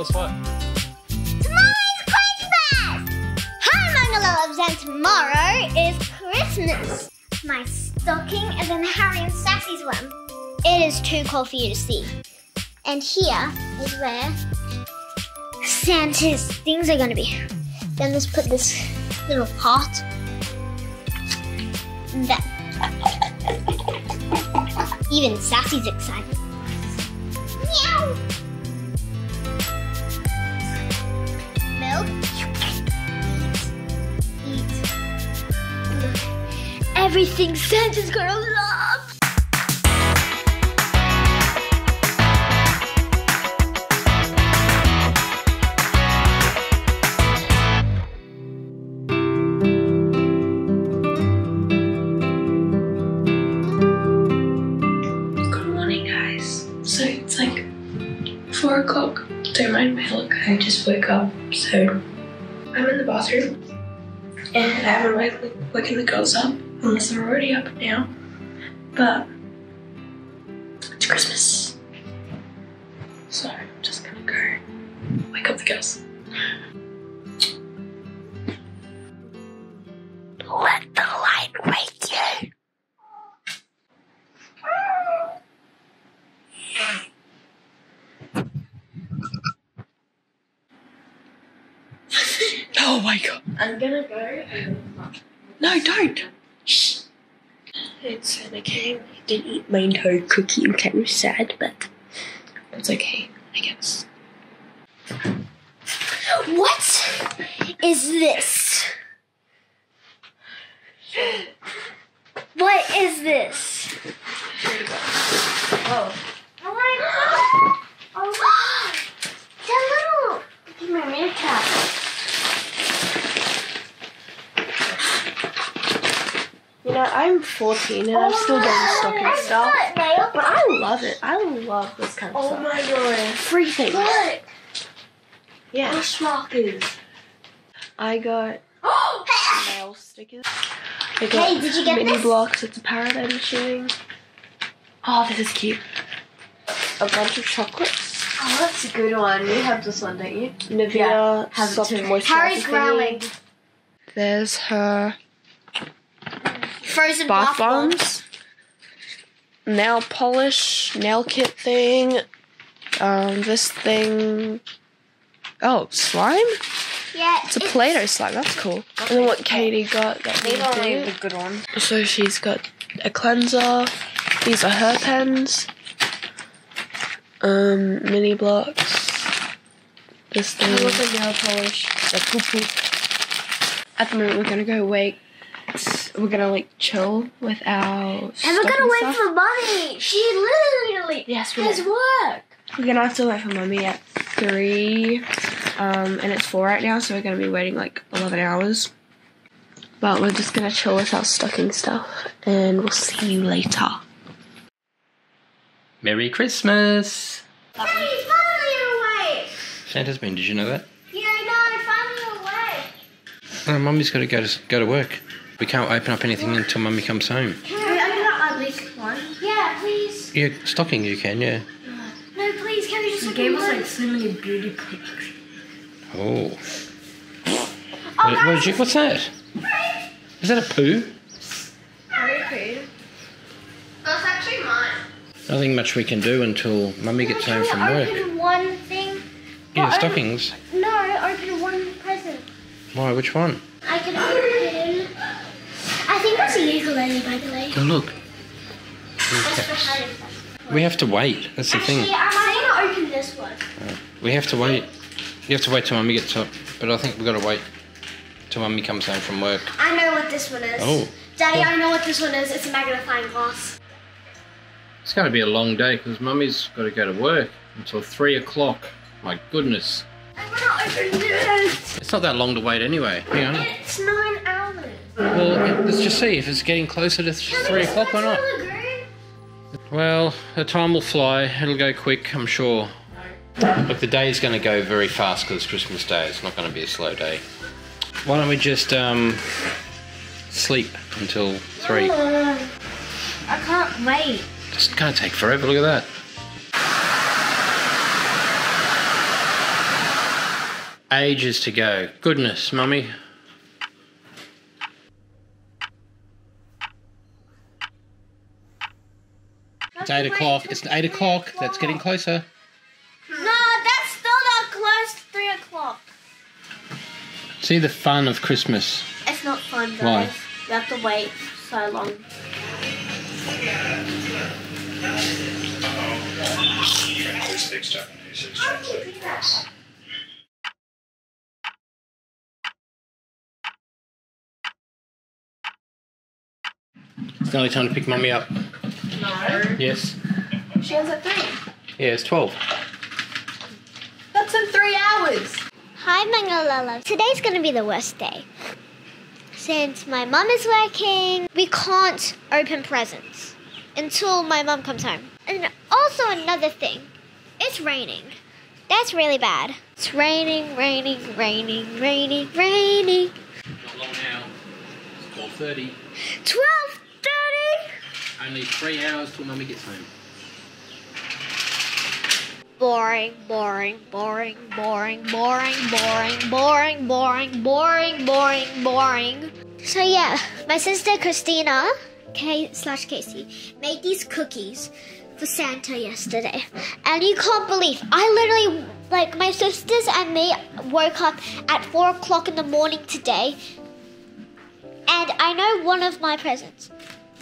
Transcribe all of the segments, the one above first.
us what? Tomorrow's Christmas! Hi, Manga Loves, and tomorrow is Christmas. My stocking and then Harry and Sassy's one. It is too cold for you to see. And here is where Santa's things are going to be. Then let's put this little heart. That. Even Sassy's excited. Meow. Milk. Eat. Everything Santa's gonna love. So it's like 4 o'clock. Don't mind my look, I just woke up. So I'm in the bathroom and I haven't woken the girls up unless they're already up now. But it's Christmas. So I'm just gonna go wake up the girls. Let the light wake you. Oh my god. I'm gonna go. No, don't. Shh. And Santa came. He didn't eat my entire cookie. I'm kind of sad, but it's okay, I guess. What is this? What is this? Oh. Oh my god! Oh my god! That little... Give me my makeup. You know, I'm 14 and I'm still doing stocking stuff. But I love it. I love this kind of stuff. Oh my god. Free things. Look! Yeah. Push markers. I got nail stickers. I got did you get mini this? blocks. It's a parrot I'm chewing. Oh, this is cute. A bunch of chocolates. Oh, that's a good one. You have this one, don't you? Nivea have it soft too. moisturizer Harry's growling. thingy. There's her Frozen bath bombs, nail polish, nail kit thing, this thing. Oh, slime? Yeah. It's a Play-Doh slime. That's cool. And then what Katie got. These are really the good ones. So she's got a cleanser. These are her pens. Mini blocks. This thing. Look at nail polish. The poo-poo. At the moment, we're gonna go wait. We're gonna like chill with our. And we're gonna wait stuff. for Mummy. She literally Yes, we has will. work. We're gonna have to wait for Mummy at 3. And it's 4 right now, so we're gonna be waiting like 11 hours. But we're just gonna chill with our stocking stuff, and we'll see you later. Merry Christmas! Daddy's finally awake. Santa's been, did you know that? Yeah, I know, finally awake. Oh, Mummy's got to go to work. We can't open up anything until Mummy comes home. Can I open up at least one? Yeah, please. Yeah, stocking you can, yeah. No, please, can we just You open gave us one? like so many beauty products. Oh. Oh, guys. What's that? Is that a poo? That's actually mine. Nothing much we can do until Mummy gets home from work. Open one thing. Yeah, stockings. No, open one present. Why, which one? I can open... I think that's a ukulele, by the way. Oh, look. That's for Harry. We have to wait. That's the Actually, thing. I'm saying to open this one. We have to wait. You have to wait till Mummy gets up. But I think we've got to wait till Mummy comes home from work. I know what this one is. Oh. Daddy, I know what this one is. It's a magnifying glass. It's going to be a long day because Mummy's got to go to work until 3 o'clock. My goodness. I want to open this. It's not that long to wait anyway. Hang on. It's 9 hours. Well, let's just see if it's getting closer to 3 o'clock or not. Well, the time will fly. It'll go quick, I'm sure. Look, the day's going to go very fast because it's Christmas Day. It's not going to be a slow day. Why don't we just sleep until 3? I can't wait. It's going to take forever. Look at that. Ages to go. Goodness, Mummy. It's 8 o'clock. It's 8 o'clock. That's getting closer. No, that's still not close to 3 o'clock. See the fun of Christmas. It's not fun, guys. Why? You have to wait so long. It's nearly time to pick Mummy up. No. Yes. She has at 3. Yeah, it's 12. That's in 3 hours. Hi, Mangalala. Today's going to be the worst day. Since my mum is working, we can't open presents until my mum comes home. And also another thing, it's raining. That's really bad. It's raining, raining, raining, raining, raining. Not long now. It's 12:30. 12:30? Only 3 hours till Mummy gets home. Boring, boring, boring, boring, boring, boring, boring, boring, boring, boring, boring. So yeah, my sister Christina, K/Casey, made these cookies for Santa yesterday. And you can't believe, I literally, like my sisters and me woke up at 4 o'clock in the morning today. And I know one of my presents.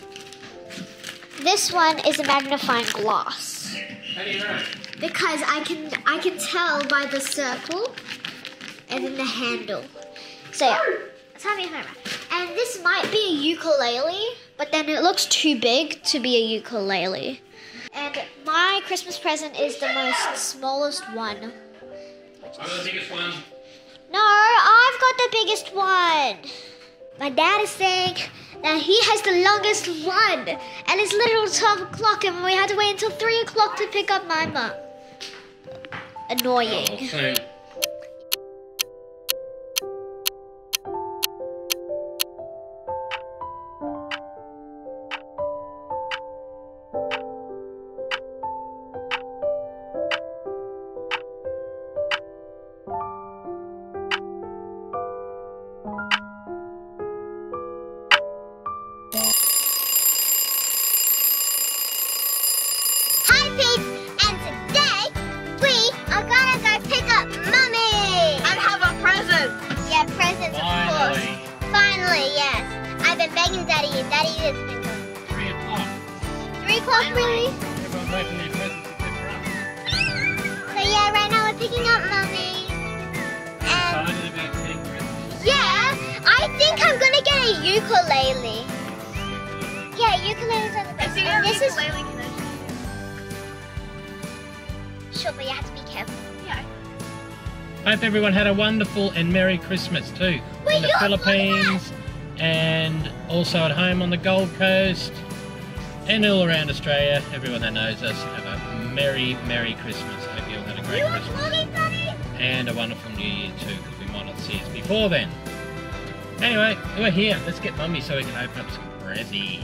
This one is a magnifying glass. How do you know? Because I can tell by the circle and then the handle. So yeah, it's having a camera. And this might be a ukulele, but then it looks too big to be a ukulele. And my Christmas present is the most smallest one. I've got the biggest one. No, I've got the biggest one. My dad is saying that he has the longest one, and it's literally 12 o'clock, and we had to wait until 3 o'clock to pick up my mum. Annoying. Oh, soon. Hi, peeps, and today we are gonna go pick up Mummy. And have a present. Yeah, presents, of course. Finally, yes. I've been begging Daddy, and Daddy has been going. 3 o'clock. 3 o'clock, really? Everyone's opening their presents except for us. So yeah, right now we're picking up Mummy. And Excited about getting presents. yeah, I think I'm gonna get a ukulele. Yeah, ukuleles are the best. And this is sure, but you have to be careful. Yeah. Hope everyone had a wonderful and Merry Christmas too. Wait, in the look, Philippines and also at home on the Gold Coast and all around Australia. Everyone that knows us, have a Merry, Merry Christmas. Hope you all had a great Christmas. And a wonderful New Year too, because we might not see us before then. Anyway, we're here. Let's get Mummy so we can open up some presents.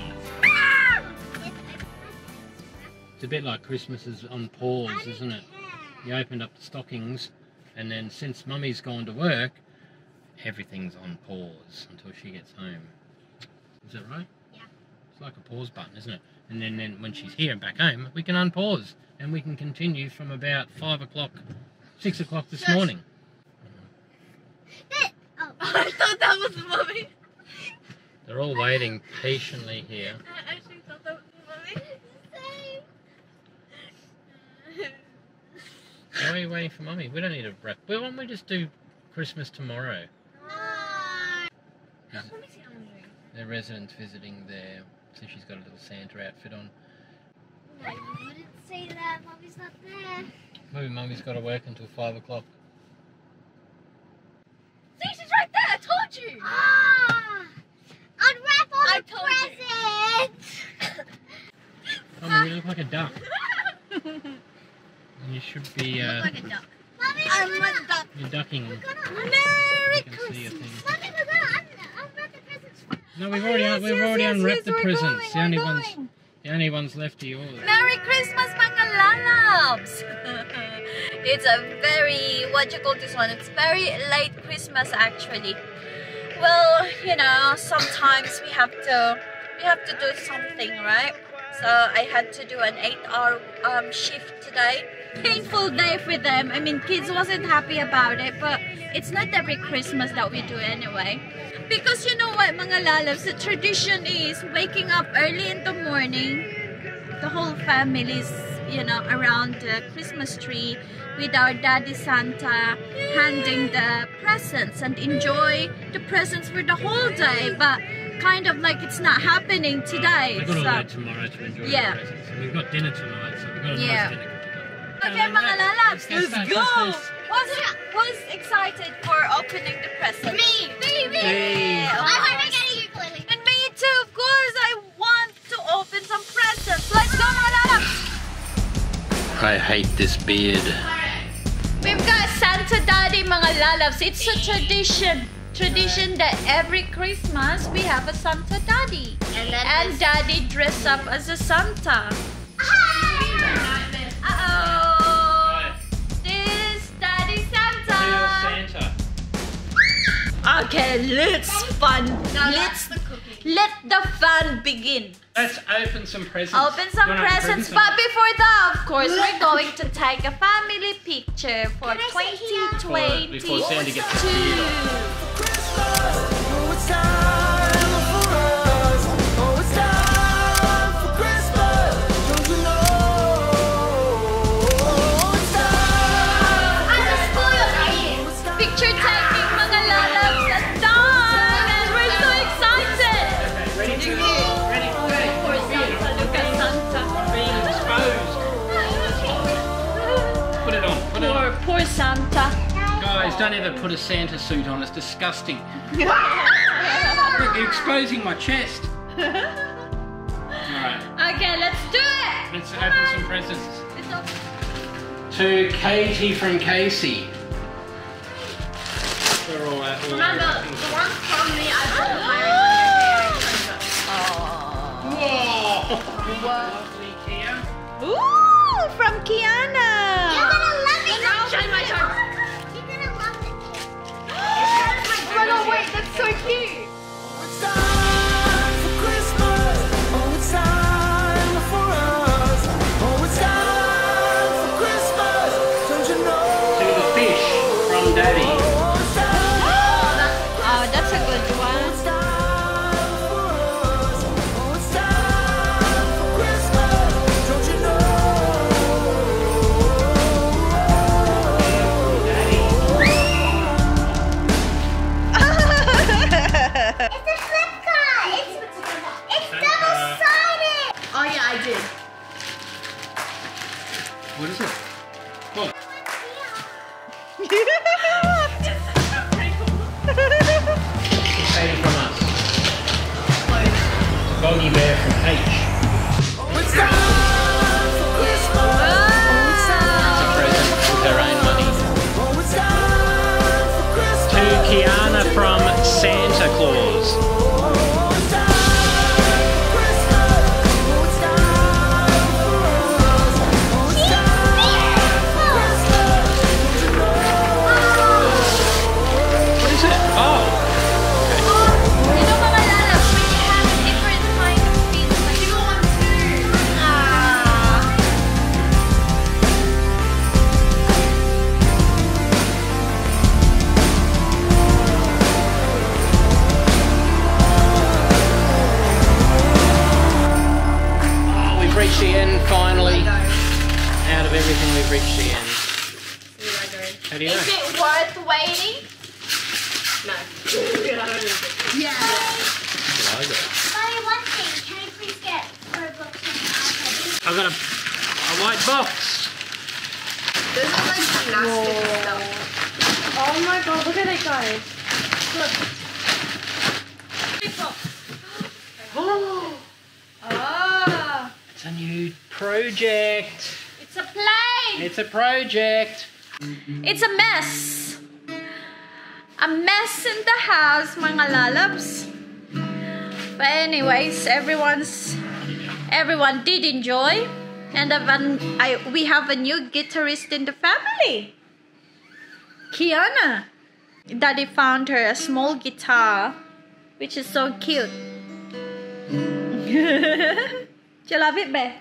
It's a bit like Christmas is on pause, isn't it? You opened up the stockings, and then since Mummy's gone to work, everything's on pause until she gets home. Is that right? Yeah. It's like a pause button, isn't it? And then when she's here and back home, we can unpause, and we can continue from about 5 o'clock, 6 o'clock this morning. Oh. I thought that was Mummy. They're all waiting patiently here. I actually thought that was Mummy. Why are you waiting for Mummy? We don't need to wrap. Why don't we just do Christmas tomorrow? No. The residents visiting there, so she's got a little Santa outfit on. No, you wouldn't say that. Mommy's not there. Maybe Mummy's got to work until 5 o'clock. See, she's right there. I told you. Ah! Unwrap all I the told presents! Mummy, you look like a duck. You should be, Like a duck. Mommy, I'm like a duck. you're ducking. we're gonna Merry You can see your thing. Mommy, we're gonna unwrap the presents first. No, we've already unwrapped the presents. The only ones left are yours. Merry Christmas, Mangalalabs! It's a very, what you call this one? It's very late Christmas actually. Well, you know, sometimes we have to do something, right? So I had to do an 8-hour shift today. Painful day for them. I mean, kids wasn't happy about it, but it's not every Christmas that we do anyway. Because you know what, mga lalabs, the tradition is waking up early in the morning. The whole family's, you know, around the Christmas tree with our Daddy Santa handing the presents and enjoy the presents for the whole day. But kind of like it's not happening today. We've got to wait tomorrow to enjoy the presents. And we've got dinner tonight, so we've got a nice dinner. Okay, mga lalabs, let's go! Who's excited for opening the presents? Me! Me! I hope I get a ukulele. And me too, of course! I want to open some presents. Let's go, mga lalabs! I hate this beard. We've got Santa Daddy, mga lalabs. It's a tradition that every Christmas we have a Santa Daddy. And Daddy dress up as a Santa. Uh-oh! This Daddy Santa! Okay, let the fun begin. Let's open some presents. Open some presents, but before that, of course, we're going to take a family picture for 2022. Before Sandy gets the beard on. Picture taking, mga lalabs, at dawn, and we're so excited. Ready to go. Ready to go. Poor Santa, look at Santa. Being exposed. Put it on. Put it on. Poor Santa. Guys, don't ever put a Santa suit on. It's disgusting. Look, you're exposing my chest. Alright. Okay, let's do it. Let's open some presents. It's open. To Katie from Casey. They're all out. Remember, the one from me, I brought Whoa! Lovely Kia. Ooh, from Kiana. You're gonna love it. Shine my turn. You're gonna love it. Oh my god, wait, that's so cute. It's time for Christmas. Oh, it's time for us. Oh, it's time for Christmas. Don't you know? To the fish from Daddy. Oh, it's time. Oh, that's a good one. It's time for us. Oh, it's time for Christmas. Don't you know? It's a flip card. It's double-sided. Oh yeah, I did. What is it? What? Katie from us. Boggy Bear from H. Oh, it's time for Christmas. Oh, it's time. It's a present with her own money. Oh, it's time for Christmas. To Kiana from Santa Claus. Oh, it's time for Christmas. Oh, it's time for us. Oh, it's time for Christmas. Don't you know? What is it? Oh! You know, mga lalabs, when you have different kind of feels like you want to. Oh, we've reached the end finally. Out of everything, we've reached the end. How do you know? Is it worth waiting? No. Sorry, one thing. Can I please get her books on the iPad? I've got a white box. There's all like gymnastics stuff. Oh my god, look at it, guys. Look. Oh, It's a new project. it's a plane. It's a project. It's a mess. A mess in the house, mga lalabs. But anyways, everyone did enjoy. And we have a new guitarist in the family. Kiana. Daddy found her a small guitar, which is so cute. Do you love it, babe?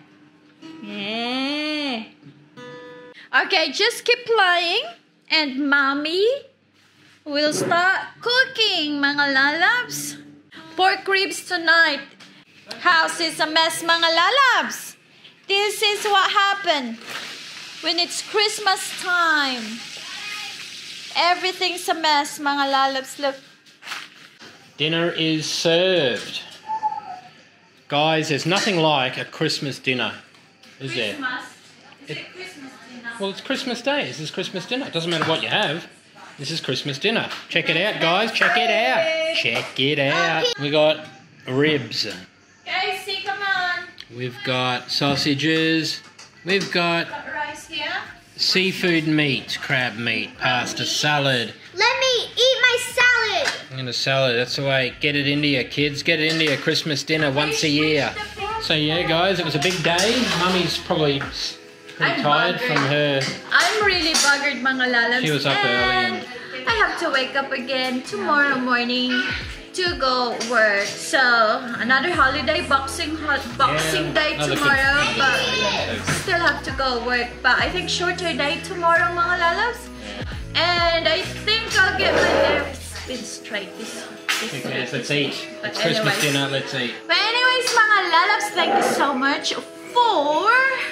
Yeah. Okay, just keep playing and mommy will start cooking, mga lalabs. Pork ribs tonight. House is a mess, mga lalabs. This is what happened when it's Christmas time. Everything's a mess, mga lalabs. Look. Dinner is served. Guys, there's nothing like a Christmas dinner, is there? Christmas dinner. Well, it's Christmas Day. This is Christmas dinner. It doesn't matter what you have. This is Christmas dinner. Check it out, guys. Check it out. Check it out. We got ribs. Casey, come on. We've got sausages. We've got Rice here. seafood meat, crab meat, pasta, salad. Let me eat my salad. And a salad. That's the way. Get it into you, kids. Get it into your Christmas dinner once a year. So yeah, guys, it was a big day. Mummy's probably pretty I'm tired buggered. from her. I'm really buggered, mga lalabs. She was up early and I have to wake up again tomorrow morning to go work. So another holiday, Boxing Day another tomorrow, good- but still have to go work. But I think shorter day tomorrow, mga lalabs. And I think I'll get my hair spin straight this Okay, let's eat. But It's Christmas anyways. dinner. Let's eat. But anyways, mga lalabs, thank you so much for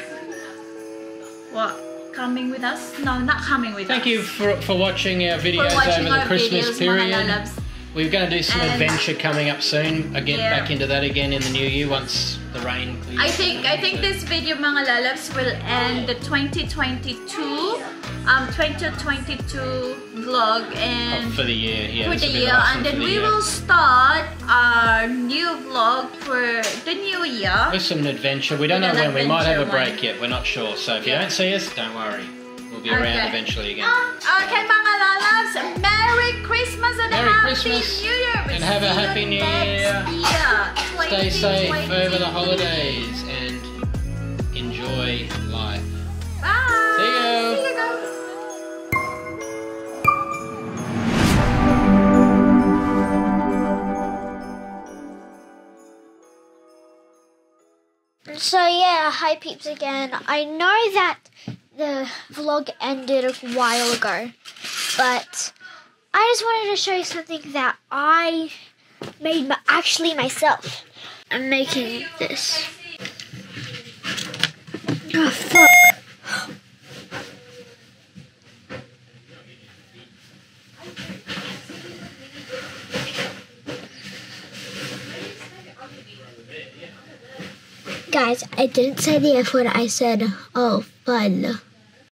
coming with us. No, not coming with Thank us. you for watching our videos watching over the our Christmas videos, mga period. lalabs. We're going to do some And- adventure coming up soon. I'll get Yeah. back into that again in the new year once the rain clears. I think this video, mga lalabs, will end the 2022 vlog and for the year, yeah. for this the will be year, last and one then for the we year. will start our new vlog for the new year. With some adventure. We don't With know an when. We might have a adventure break yet. We're not sure. So if you don't see us, don't worry. We'll be around Okay. eventually again. Okay, mga lalabs, Merry Christmas and Merry a Happy Christmas, New Year. and have a See you Happy New next Year. Stay safe 2022. over the holidays and enjoy life. Bye. See you. See you guys. So yeah, hi peeps again. I know that the vlog ended a while ago, but I just wanted to show you something that I made actually myself. I'm making this. Oh fuck. Guys, I didn't say the F word, I said, oh, fun.